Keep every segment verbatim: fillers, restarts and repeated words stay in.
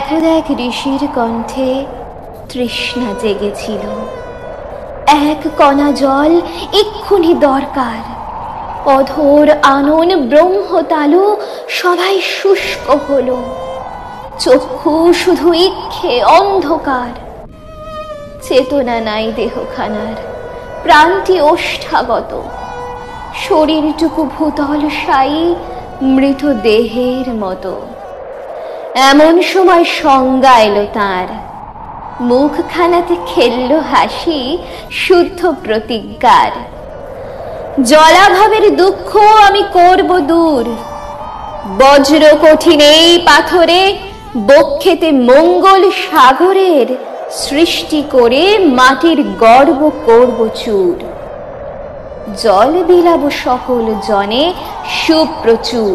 একদ এক ঋষির কণ্ঠে তৃষ্ণা জেগেছিল। এক কণা জল এক্ষুনি দরকার। অধর আনন ব্রহ্মতালু সবাই শুষ্ক হলো। চক্ষু শুধু ইক্ষে অন্ধকার। চেতনা নাই দেহখানার, প্রাণটি ওষ্ঠাগত। শরীরটুকু ভূতল সাই মৃত দেহের মতো। এমন সময় সংজ্ঞা এলো তাঁর। মুখখানাতে খেললো হাসি শুদ্ধ প্রতিজ্ঞার। জলাভাবের দুঃখ আমি করব দূর। বজ্র কঠিন এই পাথরে বক্ষেতে মঙ্গল সাগরের সৃষ্টি করে মাটির গর্ব করব চূর। জল বিলাব সকল জনে সুপ্রচুর।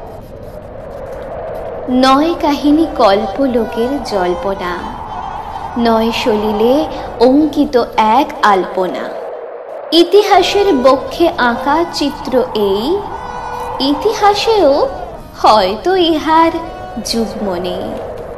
নয় কাহিনী কল্পলোকের জল্পনা, নয় সলিলে অঙ্কিত এক আলপনা। ইতিহাসের বক্ষে আঁকা চিত্র এই, ইতিহাসেও হয়তো ইহার যুগ্ম নেই।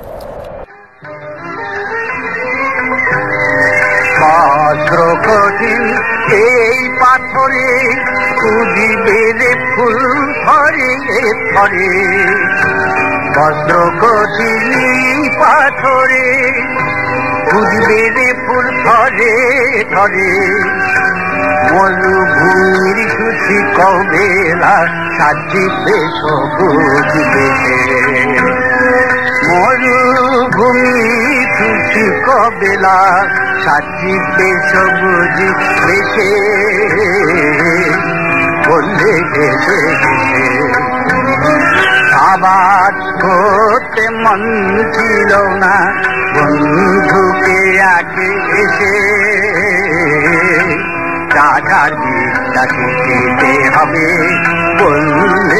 বজ্র কঠিন এই পাথরে খুঁজিবে রে ফুল ধরে ধরে। বজ্র কঠিন পাথরে খুঁজবে রে ফুল ধরে ধরে। মরুভূমির সুখী কবেলা সাজিবে সবুজ বেশে। মরুভূমি সুখী কবেলা সাজিবে সবুজ বেশে। বললে গেছে আবাদ করতে মন ছিল না বন্ধুকে আগে এসে। রাজার বিদ্যা শিখতে হবে বললে